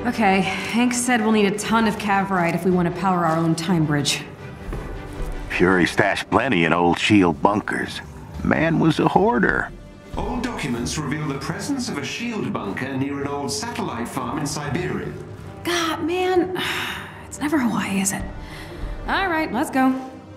Okay, Hank said we'll need a ton of cavorite if we want to power our own time bridge. Fury stashed plenty in old shield bunkers. Man was a hoarder. Old documents reveal the presence of a shield bunker near an old satellite farm in Siberia. God, man. It's never Hawaii, is it? All right, let's go.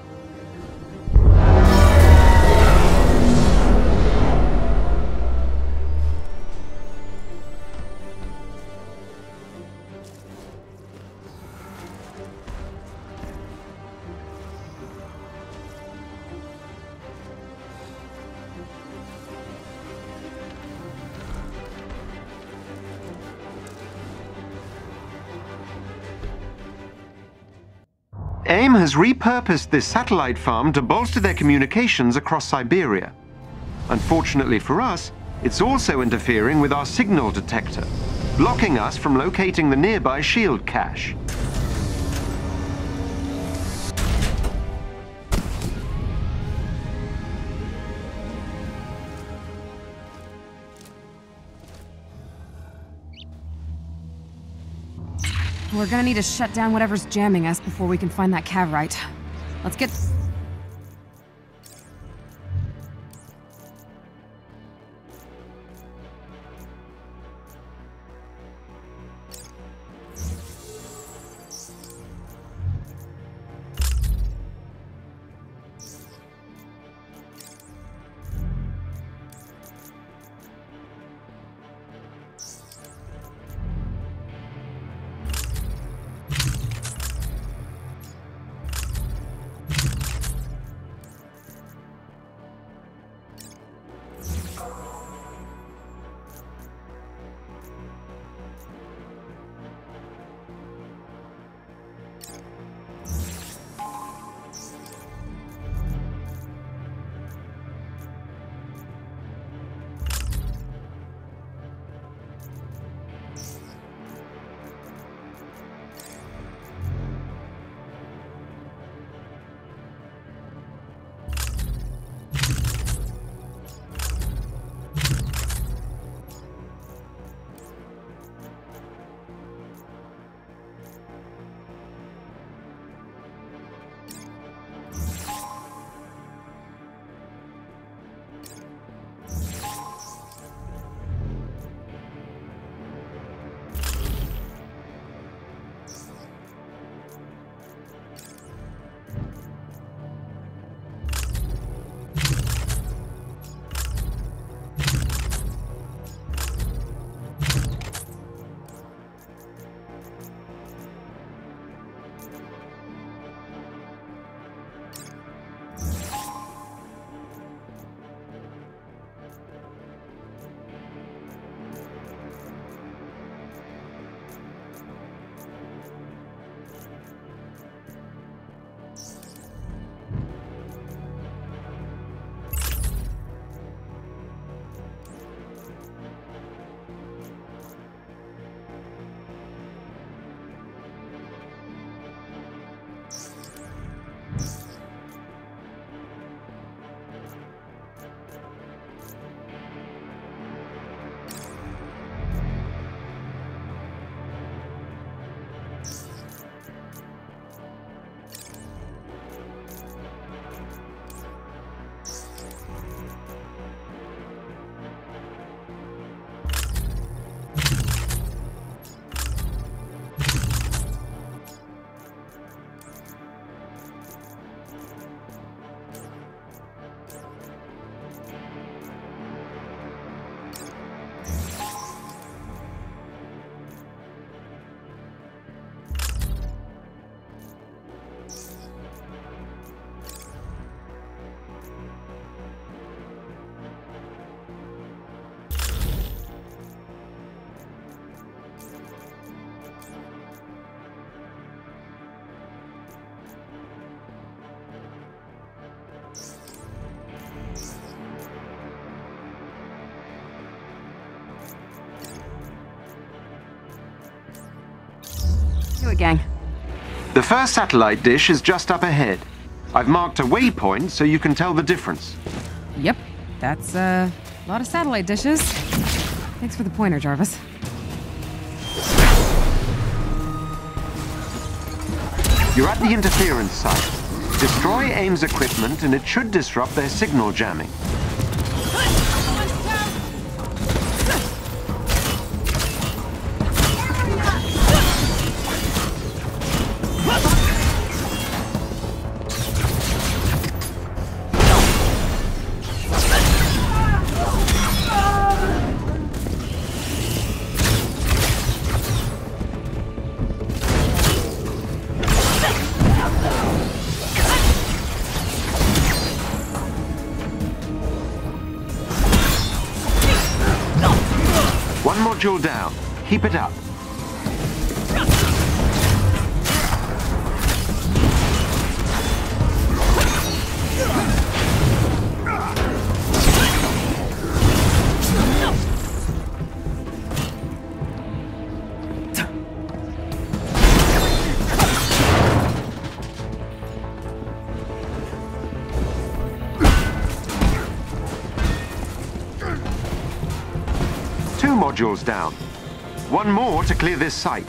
A.I.M has repurposed this satellite farm to bolster their communications across Siberia. Unfortunately for us, it's also interfering with our signal detector, blocking us from locating the nearby shield cache. We're gonna need to shut down whatever's jamming us before we can find that cavorite. Let's get... Do it, gang. The first satellite dish is just up ahead. I've marked a waypoint so you can tell the difference. Yep, that's a lot of satellite dishes. Thanks for the pointer, Jarvis. You're at the interference site. Destroy A.I.M's equipment and it should disrupt their signal jamming. One module down. Keep it up. Two modules down. One more to clear this site.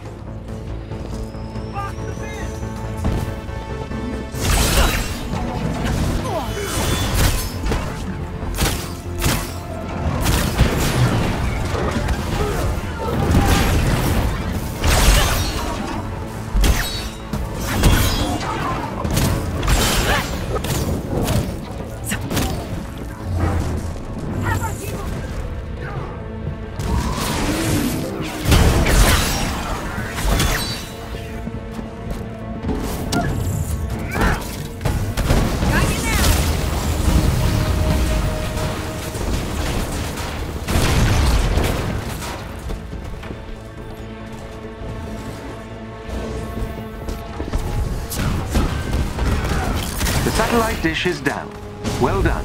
Satellite dish is down. Well done.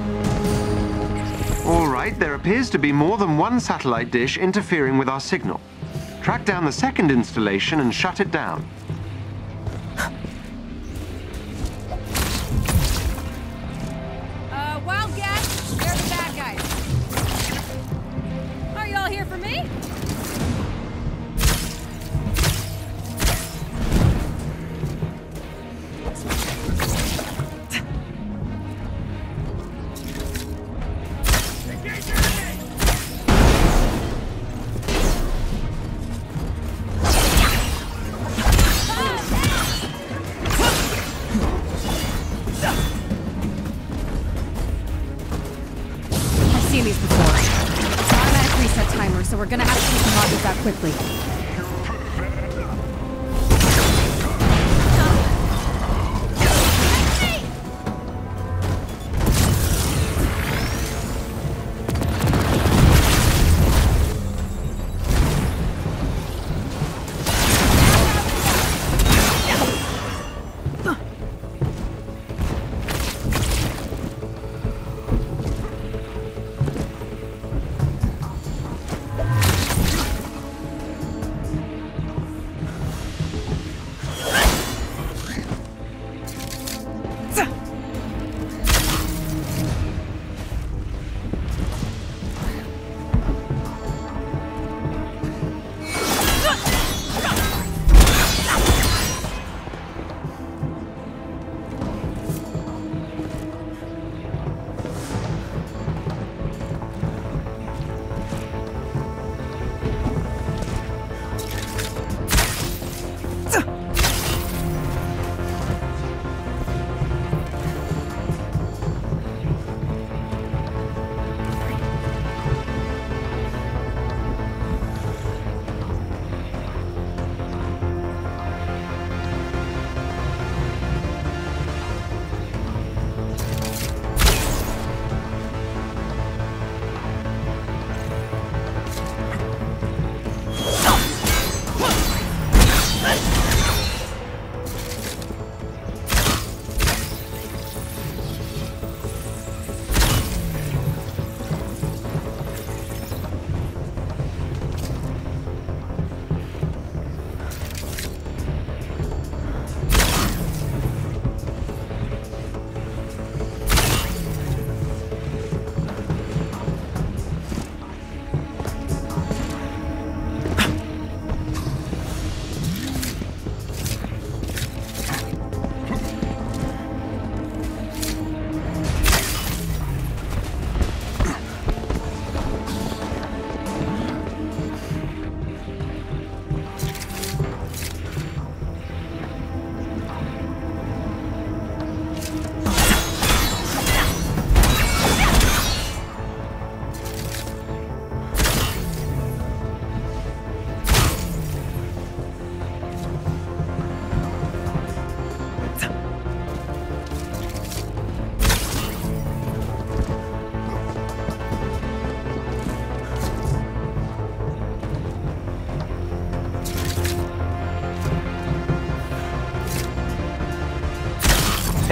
All right, there appears to be more than one satellite dish interfering with our signal. Track down the second installation and shut it down. Wildcat, they're the bad guys. Are you all here for me? These before. It's an automatic reset timer, so we're gonna have to take the modules out quickly.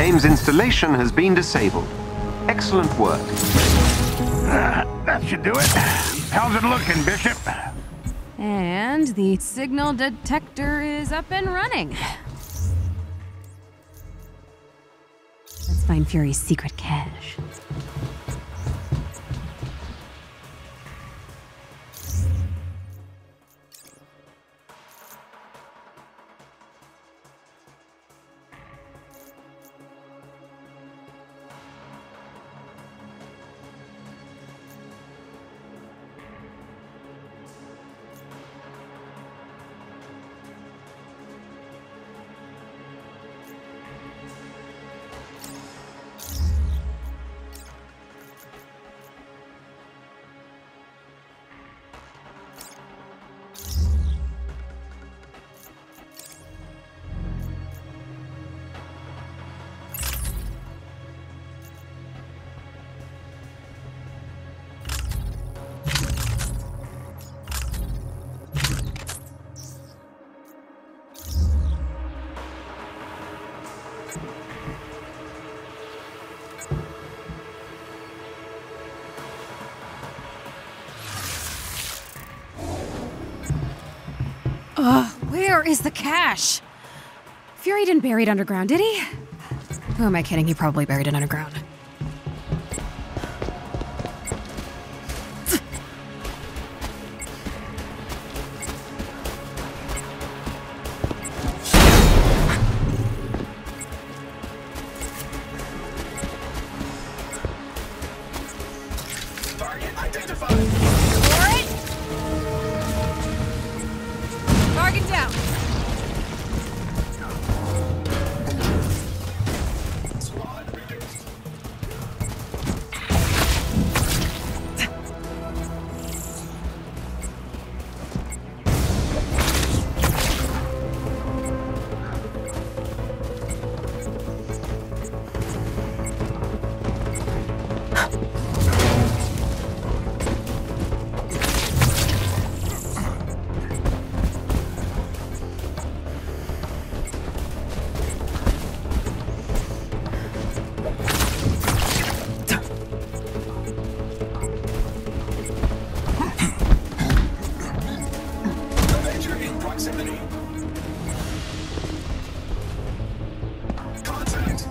game's installation has been disabled. Excellent work. That should do it. How's it looking, Bishop? And the signal detector is up and running. Let's find Fury's secret cache. Where is the cache? Fury didn't bury it underground, did he? Who am I kidding? He probably buried it underground. Target identified. For it. Target down. Squad reduced. Avenger in proximity. Contact.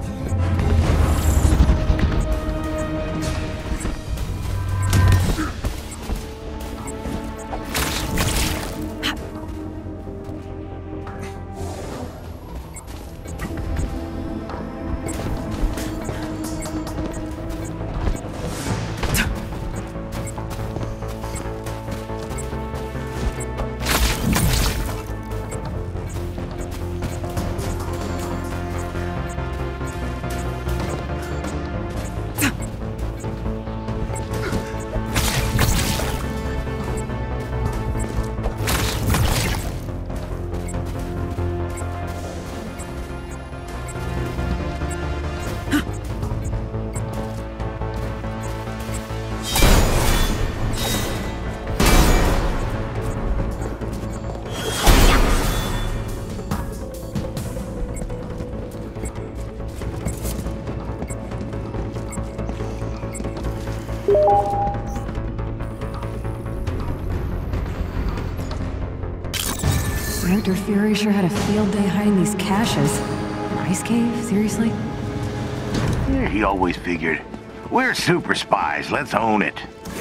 Director Fury sure had a field day hiding these caches. An ice cave? Seriously? He always figured, we're super spies, let's own it.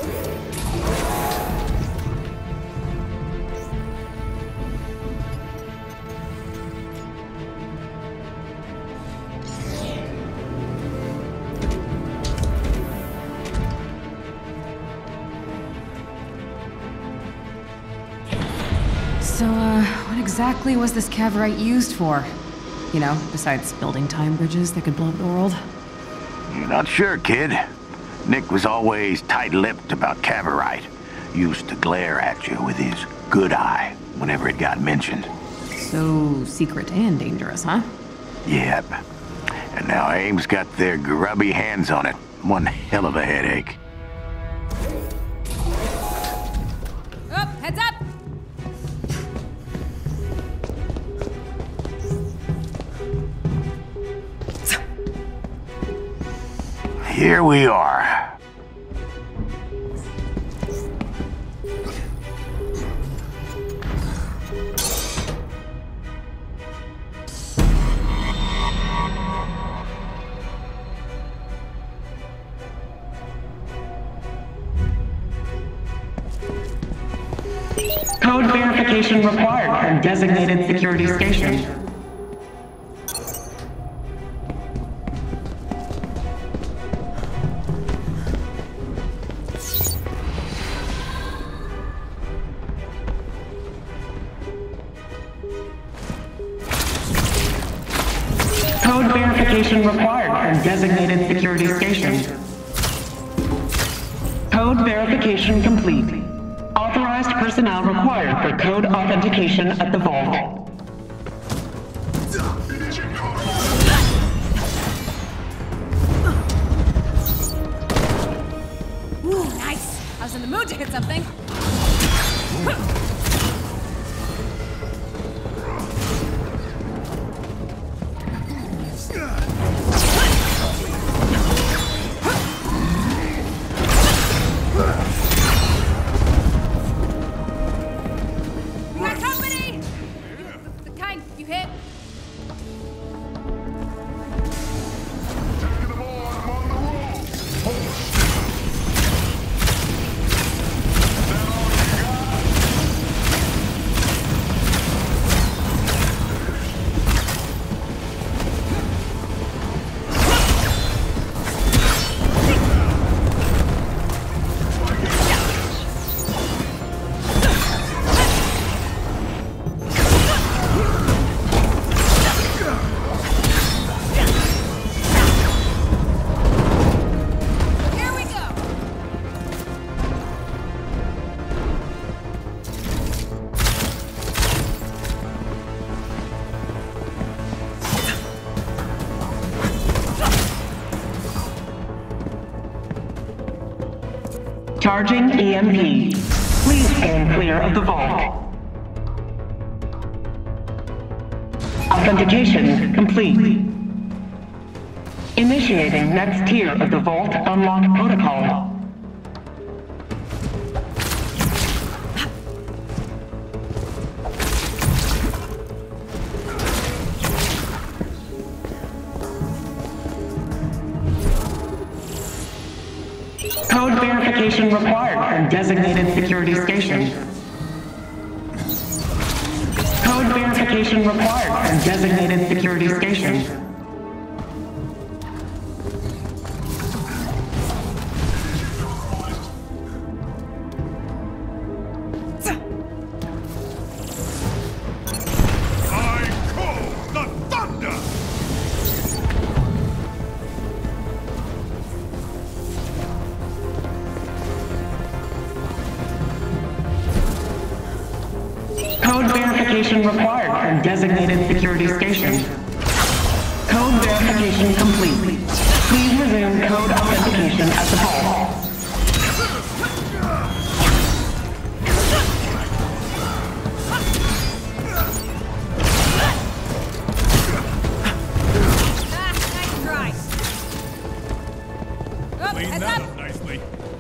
So, what exactly was this caverite used for? You know, besides building time bridges that could blow up the world? You're not sure, kid. Nick was always tight-lipped about caverite. Used to glare at you with his good eye whenever it got mentioned. So secret and dangerous, huh? Yep. And now A.I.M's got their grubby hands on it. One hell of a headache. Up, heads up. here we are. Code verification required from designated security station. Code verification required from designated security station. Code verification complete. Authorized personnel required for code authentication at the vault. Ooh, nice. I was in the mood to hit something. Charging EMP. Please stand clear of the vault. Authentication complete. Initiating next tier of the vault unlock protocol. Code verification required from designated security station. Code verification required from designated security station. Required from designated security station. Code verification complete. Please resume code authentication at the vault. Nice try. Oh, Clean heads that up. up nicely.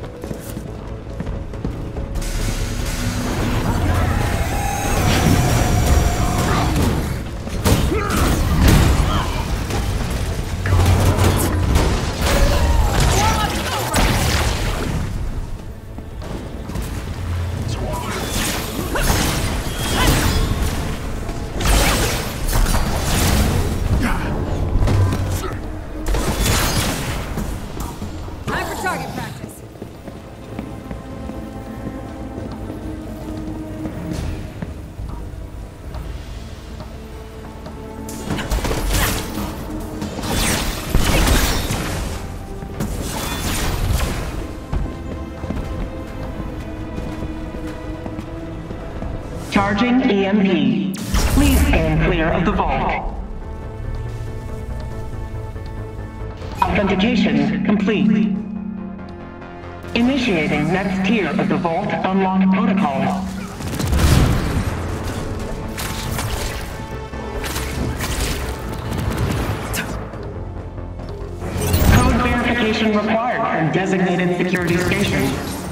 Charging EMP. Please stand clear of the vault. Authentication complete. Initiating next tier of the vault unlock protocol. Code verification required. designated security station.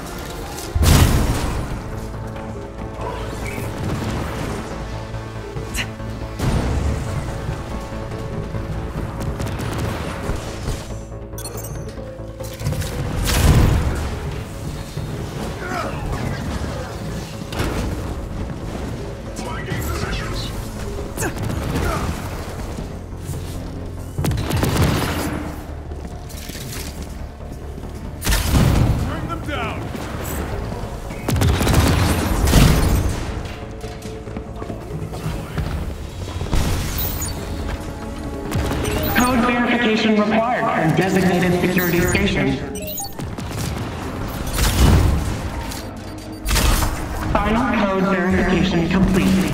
Verification required from designated security station. Final code verification complete.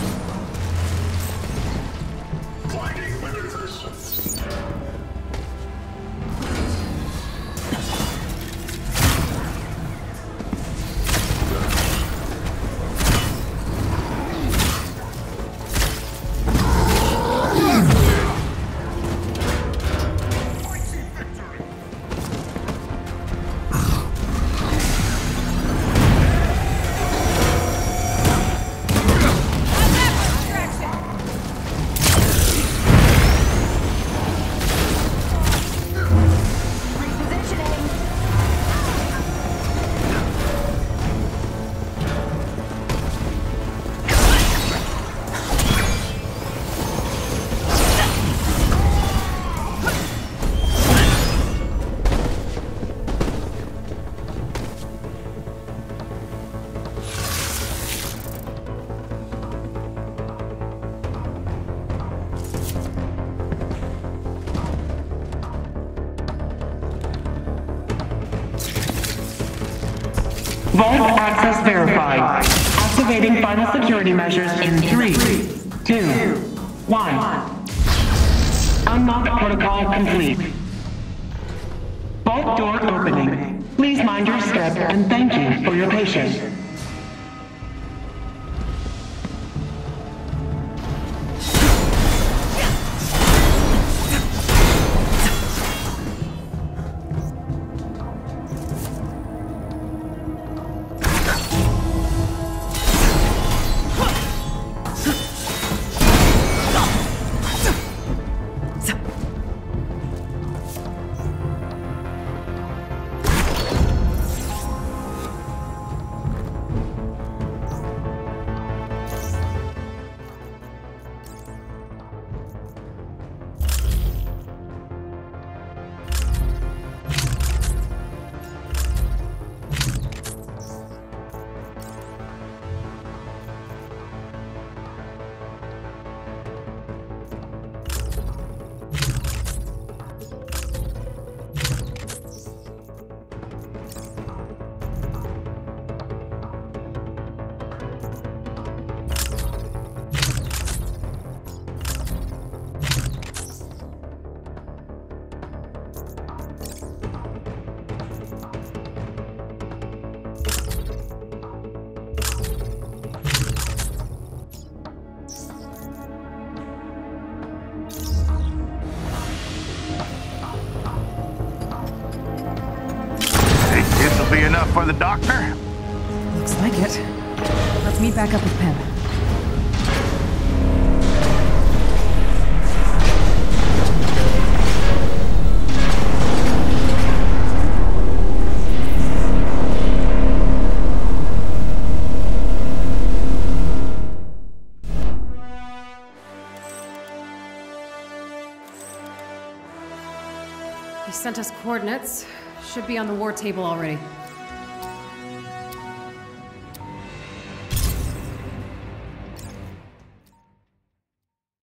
Vault access verified. Activating final security measures in 3, 2, 1. Unlock protocol complete. Vault door opening. Please mind your step and thank you for your patience. Be enough for the doctor? Looks like it. Let's meet back up with Pym. He sent us coordinates. Should be on the war table already.